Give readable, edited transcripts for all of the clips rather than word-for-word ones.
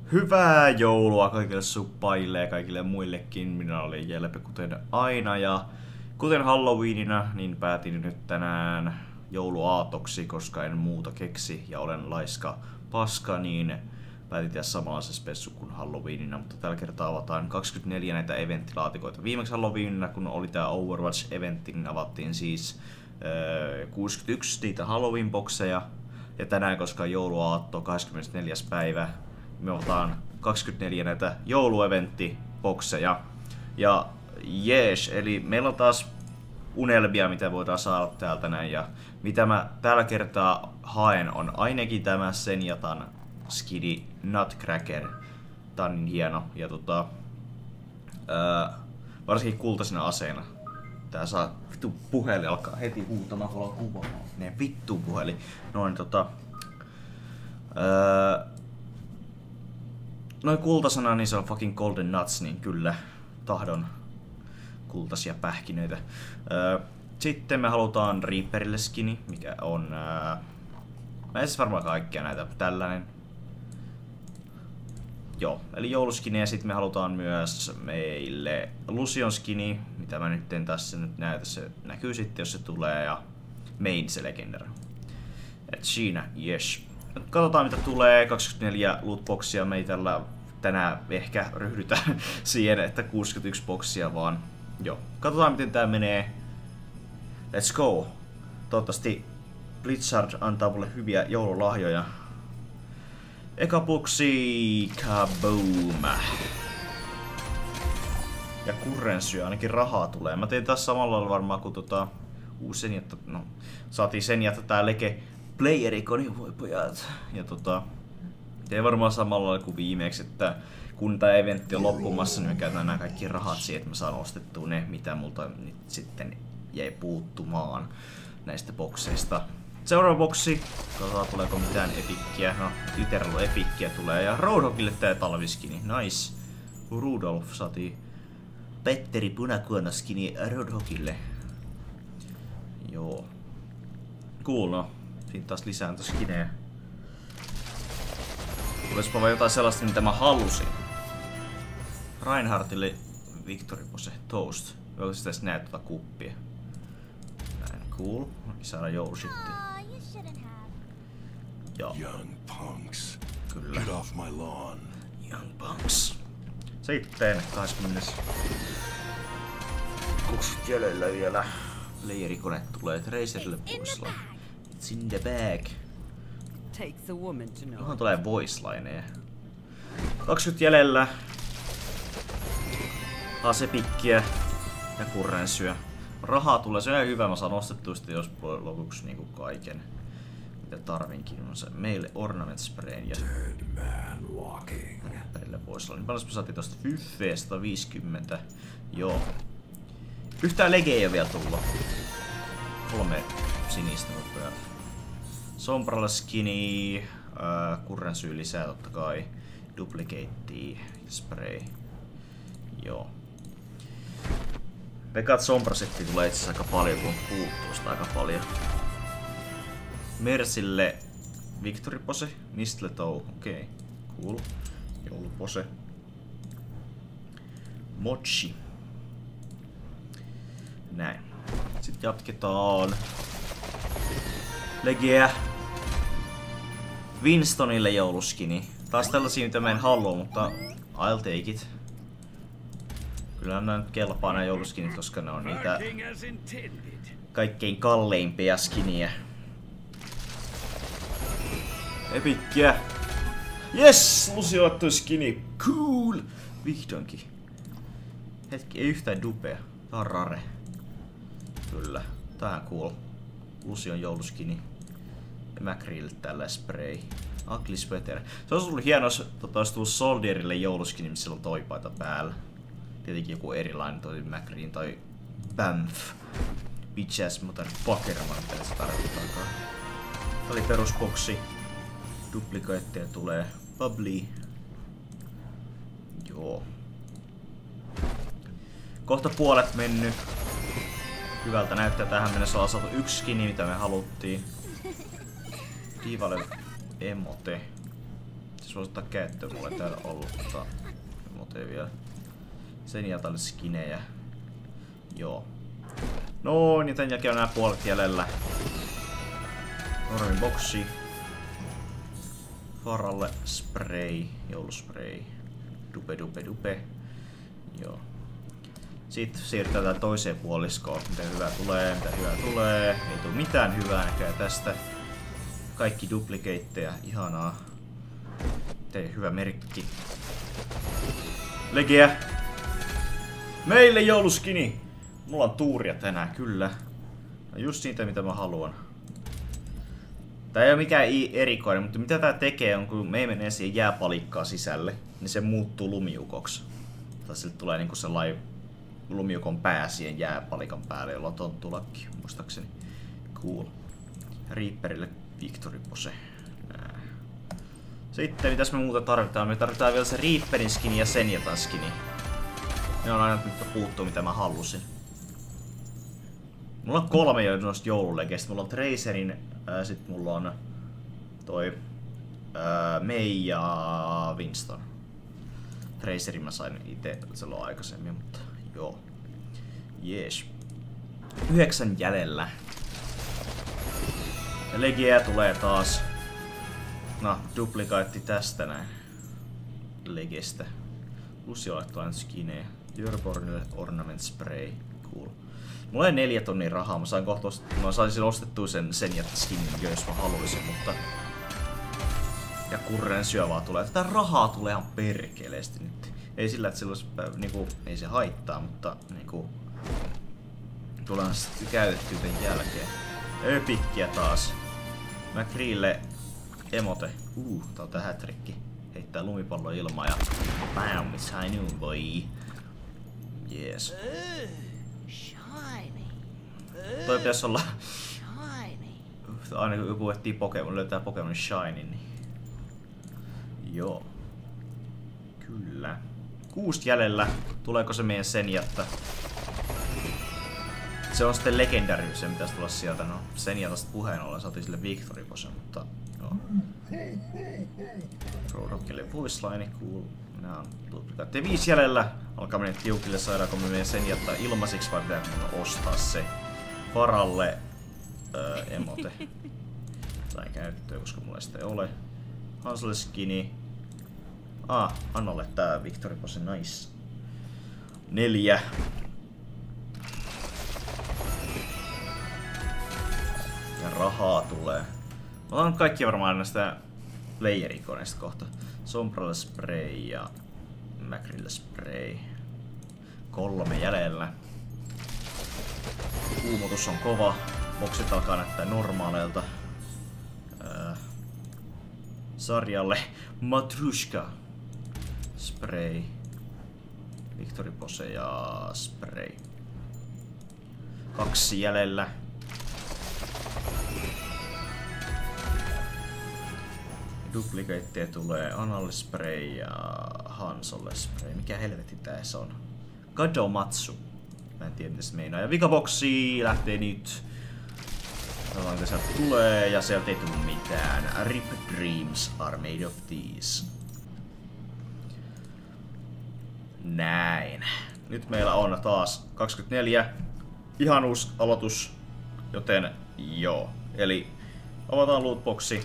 Hyvää joulua kaikille suppaille ja kaikille muillekin. Minä olen Jelpe kuten aina ja kuten Halloweenina, niin päätin nyt tänään jouluaatoksi, koska en muuta keksi ja olen laiska paska, niin päätin tehdä samanlaisen spessu kuin Halloweenina, mutta tällä kertaa avataan 24 näitä eventtilaatikoita. Viimeksi Halloweenina, kun oli tää Overwatch-eventti, niin avattiin siis 61 niitä Halloween-bokseja. Ja tänään, koska on jouluaatto, 24. päivä, me otetaan 24 näitä joulueventti-bokseja. Ja jees, eli meillä on taas unelmia, mitä voidaan saada täältä näin. Ja mitä mä tällä kertaa haen on ainakin tämä Zenyatta Skidi Nutcracker. Tää on niin hieno. Ja varsinkin kultaisena aseena. Tää saa vittu puhelin alkaa heti huutamaan, kun ollaan kuvaamaan. Ne vittu puhelin. Noin noin kultasena, niin se on fucking golden nuts, niin kyllä tahdon kultaisia pähkinöitä. Sitten me halutaan Reaperille skini, mikä on mä en siis varmaan kaikkia näitä. Tällainen. Joo, eli jouluskini, ja sitten me halutaan myös meille Lucion skini, mitä mä nyt en tässä nyt näytä, se näkyy sitten jos se tulee, ja main se legendary. Et siinä, yes. Katsotaan mitä tulee, 24 lootboxia, me ei tällä tänään ehkä ryhdytä siihen, että 61 boksia vaan. Joo, katsotaan miten tää menee. Let's go. Toivottavasti Blizzard antaa mulle hyviä joululahjoja. Eka boksi, kaboom. Ja currency, ainakin rahaa tulee. Mä tein taas samalla lailla varmaan kuin uusi Zenyatta. No, saatiin Zenyatta tää leke playerikoni, voi pojat. Ja tein varmaan samalla lailla kuin viimeksi, että kun tää eventti on loppumassa, niin me käytetään nämä kaikki rahat siihen, että mä saan ostettua ne, mitä multa nyt sitten jäi puuttumaan näistä bokseista. Seuraava boksi. Katsotaan tuleeko mitään epikkiä. No, literal epikkiä tulee. Ja Roadhogille tää talviskini. Nice. Rudolph saatiin Petteri punakuonaskini Roadhogille. Joo. Cool, no. Siinä taas lisää skinejä. Tulispa vaan jotain sellaista, mitä mä halusin. Reinhardtille Victory Pose Toast. Voiko sitä edes näe tuota kuppia? Näin, cool. Saadaan joulushitti. Joo. Young punks. Kyllä. Get off my lawn. Young punks. Sitten 20. Kuks jäljellä vielä. Leirikone tulee Tracerille voiceline. It's in the bag. Takes a woman to know. Johan tulee voicelineja. 20 jäljellä. Asepikkiä ja kurrensyä. Rahaa tulee, se on ihan hyvä, mä saan ostettua sitten jos lopuksi niinku kaiken mitä tarvinkin. On se meille ornament sprayn ja perille voisilla. Paljon me saatiin tosta Fyffeä 150. Joo. Yhtään legeä ei oo vielä tullut. 3 sinistä nopeaa. Sombralla skinny, kurrensyy lisää totta kai. Duplicate spray. Joo. Pekat Sombra-setti tulee itse aika paljon, kun puuttuu sitä aika paljon. Mersille Victory Pose, Mistletoe, okei, cool. Joulupose. Mochi. Näin. Sitten jatketaan. Legeä. Winstonille jouluskini. Taas tällaisia, mitä mä en halua, mutta I'll take it. Kyllä nämä nyt kelpaa nämä jouluskinit, koska ne on niitä kaikkein kalleimpia skiniä. Epikkiä. Yes! Lucio ottoi skini. Cool! Vihdoinkin. Hetki, ei yhtään dupea. Tää on rare. Kyllä. Tää on cool. Lucion jouluskini. Ja Macreelle tällä spray. Ugly sweater. Se olisi ollut hienoa, jos olisi tullut Soldierille jouluskini, missä on toipaita päällä. Tietenkin joku erilainen toi Macreelle tai Banff. Bitch ass motherfucker, mitä se tarkoittaakaan. Tää oli perusboksi. Duplikaatteja tulee. Bubbly. Joo. Kohta puolet mennyt. Hyvältä näyttää, tähän mennessä ollaan saatu yksi skini, mitä me haluttiin. Divalle emote. se voisi ottaa käyttöön, mulla ei täällä ollut emoteja vielä. Sen jätälle skinejä. Joo. No niin, tän jälkeen on nää puolet jäljellä. Normin boksi. Faralle spray, jouluspray. Dupe dupe dupe. Joo. Sitten siirrytään toiseen puoliskoon. Mitä hyvää tulee, mitä hyvää tulee. Ei tule mitään hyvää näköjään tästä. Kaikki duplikateja, ihanaa. Tee hyvä merkki. Legeä! Meille jouluskini! Mulla on tuuria tänään, kyllä. Just siitä mitä mä haluan. Tää ei oo mikään erikoinen, mutta mitä tää tekee on, kun me menee siihen jääpalikkaa sisälle, niin se muuttuu lumiukoksi. Tai sille tulee niinku sellainen lumiukon pää siihen jääpalikan päälle, jolla on tonttulakki, muistaakseni. Cool. Reaperille Victory Pose. Sitten mitäs me muuta tarvitaan? Me tarvitaan vielä se Reaperin skini ja Senjatan skini. Ne on aina nyt puuttuu mitä mä halusin. Mulla on 3 jo noista joululegeistä. Mulla on Tracerin, sit mulla on toi Mei ja Winston. Tracerin mä sain ite silloin aikaisemmin, mutta joo. Jees. 9 jäljellä. Ja legeä tulee taas. No, duplikaatti tästä näin. Legestä. Lusiolle tulee nyt skinejä. Dörbornille ornament spray. Cool. Mulla ei 4 tonnia rahaa. Mä sain kohta mä saisin ostettua sen jättä skinin jo, jos mä haluaisin, mutta... Ja kurren syövää tulee. Tätä rahaa tulee ihan perkeleesti nyt. Ei sillä, että sillä olisi, niinku, ei se haittaa, mutta niinku... Tullaan sitten käytettyä tämän jälkeen. Öpikkiä taas. McCreelle emote. Tää on tää hätrikki. Heittää lumipallo ilmaan ja... Bam, it's high noon, boy. Jees. Toi pitäis olla... Aina kun joku etsii Pokemon, löytää Pokemon Shiny, niin... Joo. Kyllä. 6 jäljellä. Tuleeko se meidän Senjatta? Se on sitten Legendary, se pitäis tulla sieltä. No, Senjatasta puheen ollen saatiin sille Victory Pose, mutta... Joo. Roadhoggille Voice Line, cool. Nää on duplikaatteja. 5 jäljellä. Alkaa mennä tiukille, saadaanko me meidän Senjatta ilmaisiksi vai pitääkö mun ostaa se? Faralle emote. Sain käyttöön, koska mulla sitä ei ole. Hansalle skini. Annalle tää Victory Pose, nice. 4. Ja rahaa tulee. Mä otan kaikki varmaan näistä player-ikoneista kohta. Sombralle spray ja Macrille spray. 3 jäljellä. Kuumotus on kova. Boksit alkaa näyttää normaaleilta. Sarjalle Matrushka spray. Victory Pose ja spray. 2 jäljellä. Duplikaatteja tulee Analle spray ja Hansolle spray. Mikä helvetti tää se on? Gadomatsu. Mä en tiedä mitä se meinaa. Ja vikaboksi lähtee nyt. Katsotaan mitä sieltä tulee. Ja sieltä ei tule mitään. Rip dreams are made of these. Näin. Nyt meillä on taas 24. Ihan uusi aloitus. Joten joo. Eli avataan lootboxi.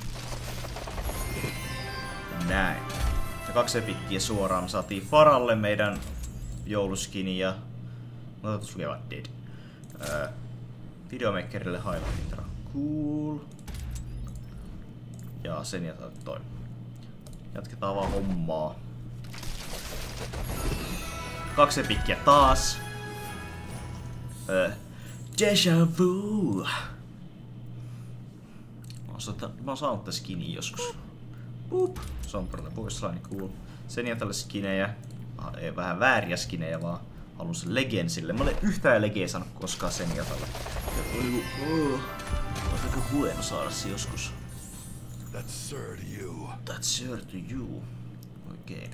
Näin. Ja 2 epikkiä suoraan. Me saatiin Faralle meidän jouluskini ja... No totus lukee vaan dead. Videomakerille highlight intro. Cool. Ja sen jätän toi. Jatketaan vaan hommaa. 2 epikkiä taas. Deja vu. Mä oon saanut tää skini joskus. Boop. Sombralle Voice Line, cool. Sen jätälle skinejä. Ei vähän vääriä skinejä vaan. Haluan sen Legensille. Mä olen yhtään legeä saanut koskaan sen jätälle. Olisi aika hueno saada se joskus. That's sir to you. That's sir to you. Oikein.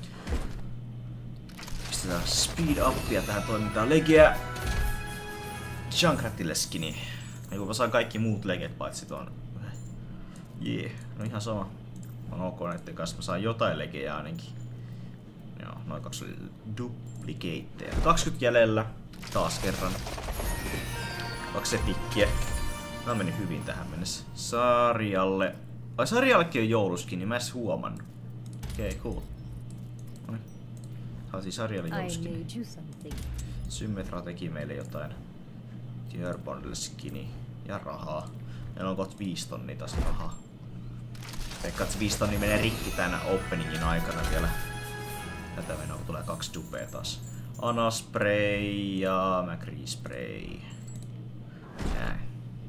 Pistetään speed upia tähän toimintaan. Legeä. Junkratille skini. Niin kun mä saan kaikki muut leget paitsi ton. Jee, no ihan sama. On ok näitten kanssa, mä saan jotain legeä ainakin. Joo, noin 2 duplicateja. 20 jäljellä. Taas kerran. 2 epikkiä. Mä meni hyvin tähän mennessä. Sarjalle. Ai sarjallekin on jouluskin, niin mä edes huomannut. Okei, cool. Noniin. Saatiin sarjalle jouluskin. Symmetra teki meille jotain. Tierbondille skini. Ja rahaa. Meillä on kohta 5 tonnia taas rahaa. Veikkaan, että 5 tonnia menee rikki tänä openingin aikana vielä. Tätä mennä, kun tulee 2 dupea taas. Ana spray ja Macri spray. Näin.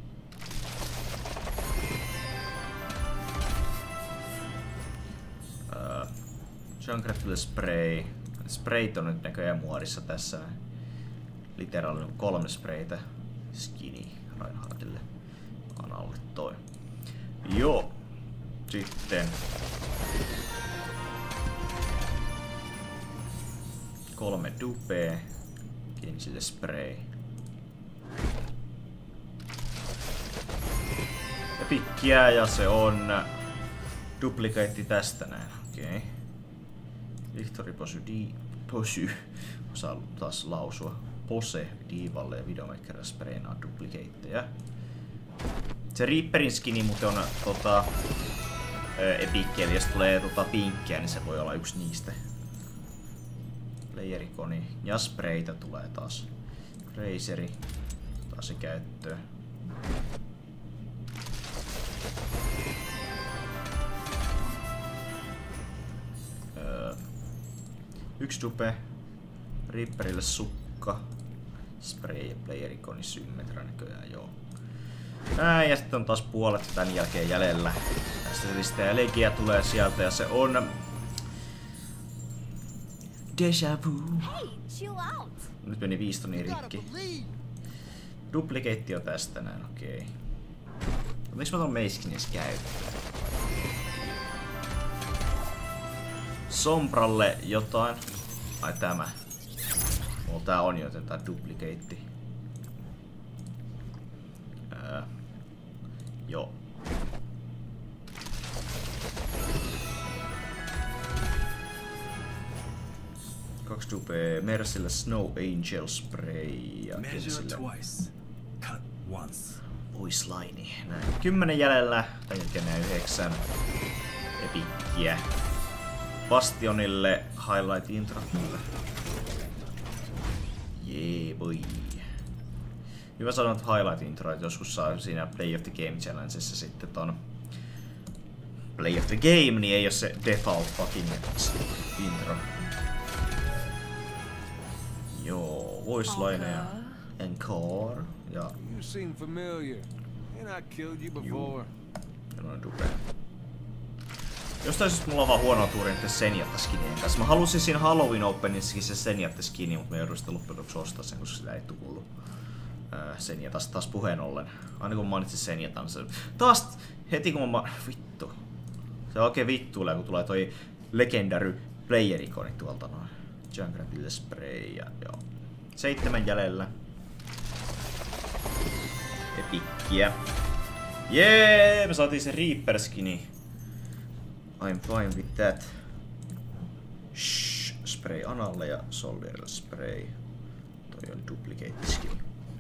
Junkratille spray. Sprayt on nyt näköjään muodissa tässä. Literaalinen 3 spraytä. Skinny Reinhardtille. Analle toi. Joo. Sitten 3 dupea. Kinsille spray. Ja pikkiä ja se on duplikaitti tästä näin. Okei. Okay. Victory Posy. Osaa taas lausua. Pose Divalle ja Videomaker spraynaa duplikateja. Se Reaperin skini muuten on epikki, eli jos tulee pinkkiä, niin se voi olla yksi niistä. Playerikoni ja sprayta tulee taas. Razeri taas se käyttöön. Yksi dupe. Reaperille sukka. Spray ja playerikoni symmetra näköjään, joo. Ja sitten on taas puolet tän jälkeen jäljellä. Tästä listää ja legiä tulee sieltä ja se on Deja vu. Nyt meni 5 tonnia rikki. Duplicate on tästä näin, okei. Miksi mä ton meiskin edes käyttöön? Sombralle jotain. Ai tämä. Mulla tää on joten tää duplicate. Joo. Kaksi dupea Mercille Snow Angel Spray ja Kensille Voice Line. Näin. 10 jäljellä. Tän jälkeen näin 9 epikkiä. Bastionille Highlight Intro. Jee, boy. Hyvä sanoa, että Highlight Intro, että joskus saa siinä Play of the Game Challengeissa sitten ton Play of the Game, niin ei oo se default fucking intro. Joo, voice line ja encore ja You seem familiar. And I killed you before. ja noin dupea. Jostain syystä mulla on vaan huono tuuri niiden Senjatta-skinien kanssa. Mä halusin siinä Halloween Openissakin se Senjatta-skini, mutta mä joudun sitten loppujen lopuksi ostaa sen, koska sitä ei tullut Senjatasta taas puheen ollen. Aina kun mä mainitsin Senjatan, se taas heti kun mä vittu. Se oikein vittuilee, kun tulee toi Legendary Player-ikoni tuolta noin. Junkratille spray ja joo. 7 jäljellä. Epikkiä. Jee, me saatiin se Reaper-skini. I'm fine with that. Shh, spray Analle ja Soldierille spray. Toi on duplicate skin.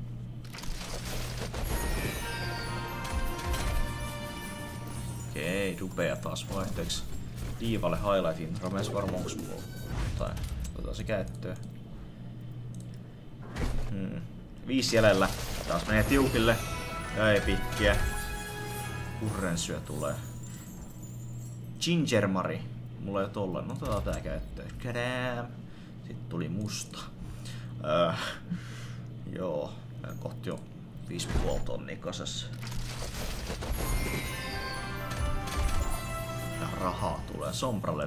Okei, dupea taas vaihteeksi. Divalle highlight intro, mä varmaan onks mulla tai otetaan se käyttöön. 5 jäljellä. Taas menee tiukille. Ja ei pikkiä. Kurrensyö tulee. Ginger Mari. Mulla ei oo tollanen. No otetaan tää käyttöön. Kadam. Sitten tuli musta. Joo. Kohti jo 5,5 tonnia kasassa. Ja rahaa tulee Sombralle.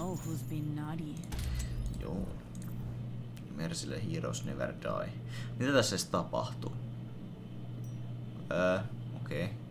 Joo. Mercille Heroes Never Die. Mitä tässä edes tapahtuu? Okei. Okay.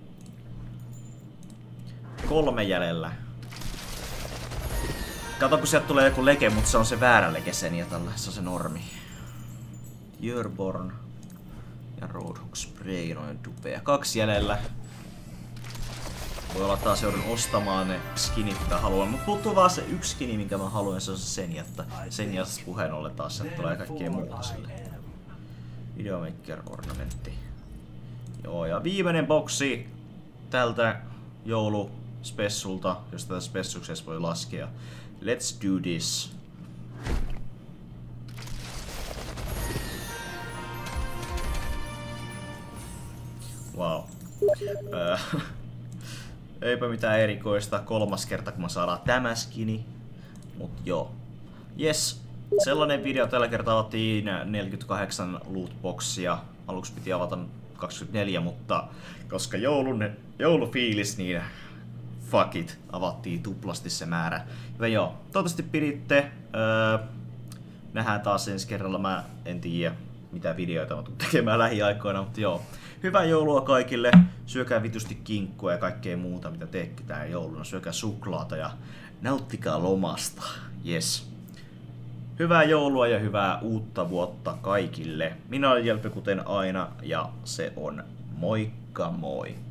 3 jäljellä. Kato kun sieltä tulee joku leke, mutta se on se väärä leke Senjatalle. Se on se normi. Yearborn ja Roadhog Spray, noin dupea. 2 jäljellä. Voi olla taas joudun ostamaan ne skinit, mitä haluan, mutta puuttuu vaan se yksi skini, minkä mä haluan, se on se Senjatta. Senjasta puheen ollen taas sieltä tulee kaikkea muuta sille. Videomaker ornamentti. Joo, ja viimeinen boksi tältä jouluspessulta, jos tätä spessuksessa voi laskea. Let's do this. Wow. Eipä mitään erikoista. 3. kerta kun mä saadaan tämä skini. Mut joo. Yes. Sellainen video. Tällä kertaa avattiin 48 lootboxia. Aluksi piti avata 24, mutta koska joulufiilis, niin fuck it. Avattiin tuplasti se määrä. Joten joo. Toivottavasti piditte. Nähdään taas ensi kerralla. Mä en tiedä mitä videoita mä tulen tekemään lähiaikoina, mutta joo. Hyvää joulua kaikille. Syökää vitusti kinkkua ja kaikkea muuta, mitä teette tää jouluna. Syökää suklaata ja nauttikaa lomasta. Yes. Hyvää joulua ja hyvää uutta vuotta kaikille. Minä olen Jelpe kuten aina ja se on moikka moi.